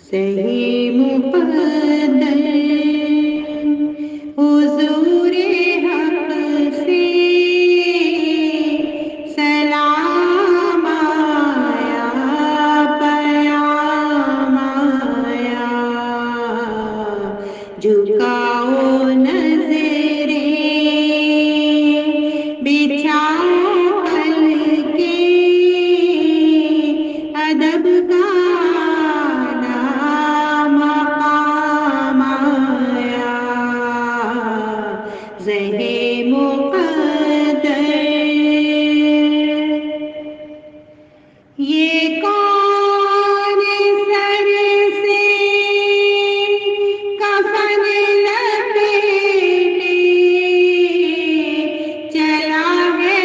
صحیح مقدر حضور حق سے سلام آیا، پیام آیا، جھکاؤ نظریں بچھاؤ پلکیں، ادب کا زہے مقدر یہ کون سر سے کفن لپیٹے چلا ہے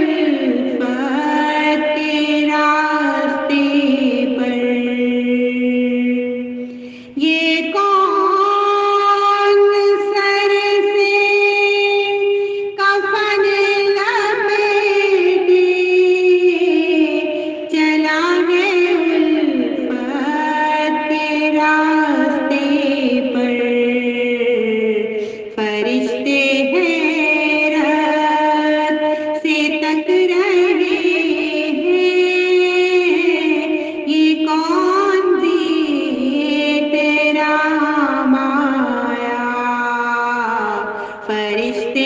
الفت کے راستے پر؟ یہ کون سر سے کفن لپیٹے چلا ہے الفت کے راستے پر؟ فرشتے حیرت سے تک رہے ہیں، یہ کون تیرا مایا؟ فرشتے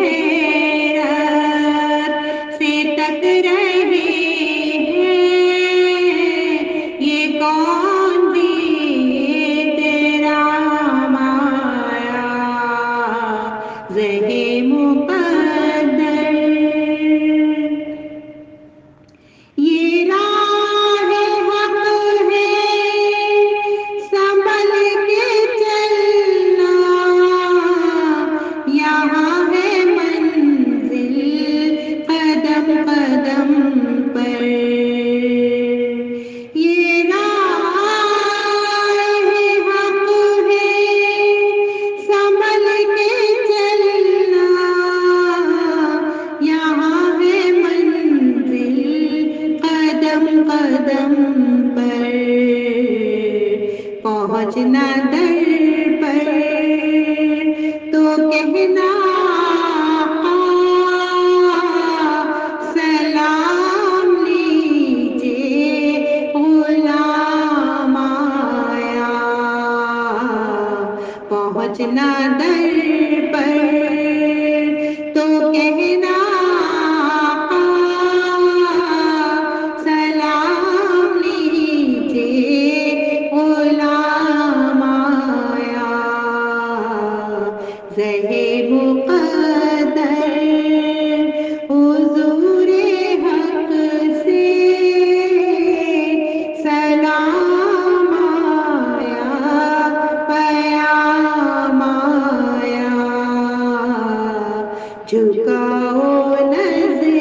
حیرت سے تک رہے ہیں، یہ کون تیرا مایا؟ زہے مقدر یہ راہ حق ہے، سنبھل کے چلنا، یہاں ہے منزل قدم قدم پر۔ یہ راہ حق ہے، سنبھل کے چلنا، یہاں ہے منزل قدم قدم پر۔ پہنچنا در پر تو کہنا سلام لیجیے غلام آیا۔ پہنچنا در پر تو کہنا سلام لیجیے غلام آیا۔ زہے مقدر حضور حق سے سلام آیا، پیام آیا، جھکاؤ نظر